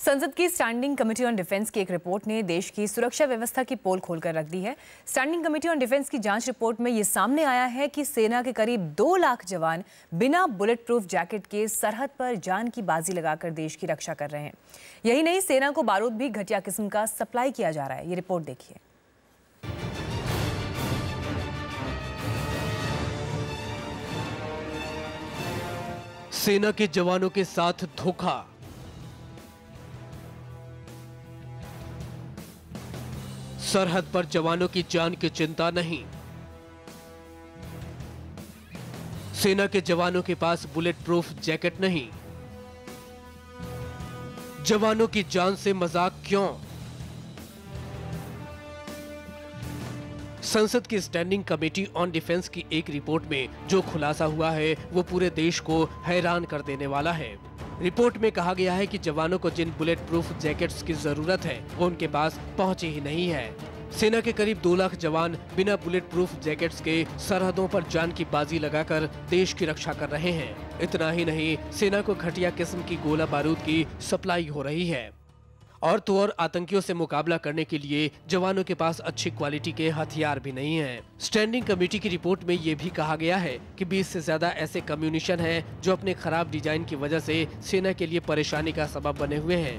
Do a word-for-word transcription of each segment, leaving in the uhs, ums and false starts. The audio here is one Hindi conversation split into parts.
संसद की स्टैंडिंग कमेटी ऑन डिफेंस की एक रिपोर्ट ने देश की सुरक्षा व्यवस्था की पोल खोलकर रख दी है। स्टैंडिंग कमेटी ऑन डिफेंस की जांच रिपोर्ट में ये सामने आया है कि सेना के करीब दो लाख जवान बिना बुलेट प्रूफ जैकेट के सरहद पर जान की बाजी लगाकर देश की रक्षा कर रहे हैं। यही नहीं, सेना को बारूद भी घटिया किस्म का सप्लाई किया जा रहा है। ये रिपोर्ट देखिए। सेना के जवानों के साथ धोखा। सरहद पर जवानों की जान की चिंता नहीं। सेना के जवानों के पास बुलेट प्रूफ जैकेट नहीं। जवानों की जान से मजाक क्यों? संसद की स्टैंडिंग कमेटी ऑन डिफेंस की एक रिपोर्ट में जो खुलासा हुआ है वो पूरे देश को हैरान कर देने वाला है। रिपोर्ट में कहा गया है कि जवानों को जिन बुलेट प्रूफ जैकेट्स की जरूरत है वो उनके पास पहुंची ही नहीं है। सेना के करीब दो लाख जवान बिना बुलेट प्रूफ जैकेट्स के सरहदों पर जान की बाजी लगाकर देश की रक्षा कर रहे हैं। इतना ही नहीं, सेना को घटिया किस्म की गोला बारूद की सप्लाई हो रही है। और तो और आतंकियों से मुकाबला करने के लिए जवानों के पास अच्छी क्वालिटी के हथियार भी नहीं हैं। स्टैंडिंग कमेटी की रिपोर्ट में ये भी कहा गया है कि बीस से ज्यादा ऐसे कम्युनिशन हैं जो अपने खराब डिजाइन की वजह से सेना के लिए परेशानी का सबब बने हुए हैं।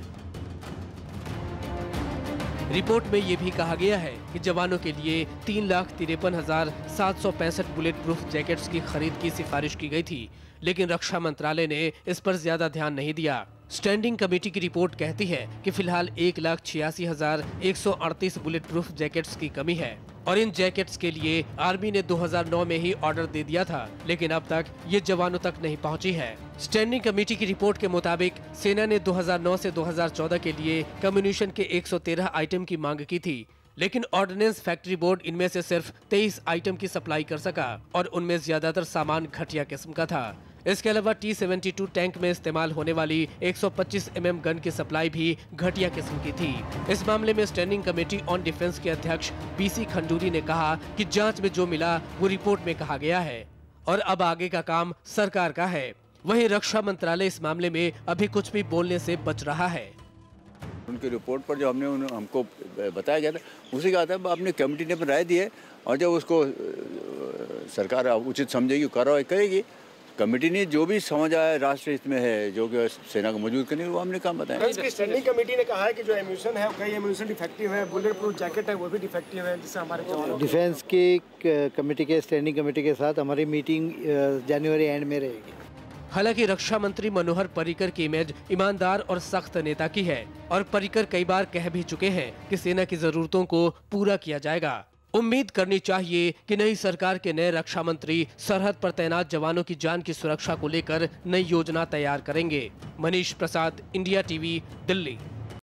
रिपोर्ट में ये भी कहा गया है कि जवानों के लिए तीन लाख तिरपन हजार सात सौ पैंसठ बुलेट प्रूफ जैकेट्स की खरीद की सिफारिश की गई थी, लेकिन रक्षा मंत्रालय ने इस पर ज्यादा ध्यान नहीं दिया। स्टैंडिंग कमेटी की रिपोर्ट कहती है कि फिलहाल एक लाख छियासी हजार एक सौ अड़तीस बुलेट प्रूफ जैकेट्स की कमी है और इन जैकेट्स के लिए आर्मी ने दो हज़ार नौ में ही ऑर्डर दे दिया था, लेकिन अब तक ये जवानों तक नहीं पहुंची है। स्टैंडिंग कमेटी की रिपोर्ट के मुताबिक सेना ने दो हज़ार नौ से दो हज़ार चौदह के लिए कम्युनिशन के एक सौ तेरह आइटम की मांग की थी, लेकिन ऑर्डिनेंस फैक्ट्री बोर्ड इनमें से सिर्फ तेईस आइटम की सप्लाई कर सका और उनमें ज्यादातर सामान घटिया किस्म का था। इसके अलावा टी सेवेंटी टू टैंक में इस्तेमाल होने वाली एक सौ पच्चीस एम एम गन की सप्लाई भी घटिया किस्म की थी। इस मामले में स्टैंडिंग कमेटी ऑन डिफेंस के अध्यक्ष बीसी खंडूरी ने कहा कि जांच में जो मिला वो रिपोर्ट में कहा गया है और अब आगे का काम सरकार का है। वहीं रक्षा मंत्रालय इस मामले में अभी कुछ भी बोलने से बच रहा है। उनकी रिपोर्ट पर जो हमने हमको बताया गया था उसी का था, आपने कमेटी ने राय दी है और जब उसको सरकार उचित समझेगी कार्रवाई करेगी। कमेटी ने जो भी समझ आया राष्ट्र हित में है, जो कि सेना को मजबूत करने वो हमने काम बताया। स्टैंडिंग कमेटी ने कहा है कि जो एम्यूनिशन है कई एम्यूनिशन डिफेक्टिव है, बुलेट प्रूफ जैकेट है वो भी डिफेक्टिव है, जिससे हमारे जवानों डिफेंस की कमेटी के स्टैंडिंग कमेटी के साथ हमारी मीटिंग जनवरी एंड में रहेगी। हालांकि रक्षा मंत्री मनोहर पर्रिकर की इमेज ईमानदार और सख्त नेता की है और पर्रिकर कई बार कह भी चुके हैं कि सेना की जरूरतों को पूरा किया जाएगा। उम्मीद करनी चाहिए कि नई सरकार के नए रक्षा मंत्री सरहद पर तैनात जवानों की जान की सुरक्षा को लेकर नई योजना तैयार करेंगे। Manish Prasad, India TV, Delhi.